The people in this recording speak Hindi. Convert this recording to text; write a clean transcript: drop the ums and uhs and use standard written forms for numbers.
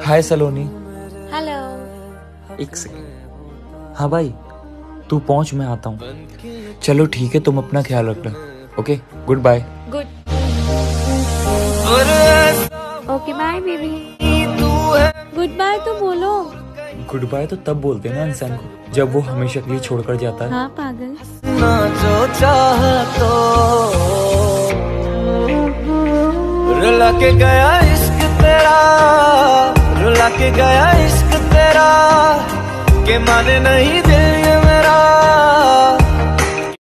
हाय सलोनी। हेलो। एक सेकंड। हाँ भाई, तू पहुंच, मैं आता हूँ। चलो ठीक है, तुम अपना ख्याल रखना। Okay, good bye. Good. Okay bye baby. Good bye तो बोलो। गुड बाय तो तब बोलते हैं ना इंसान को, जब वो हमेशा के लिए छोड़कर जाता है। हाँ पागल। ना जो चाहा तो रुला के गया इश्क तेरा, रुला के गया इश्क तेरा, के माने नहीं दिल ये मेरा।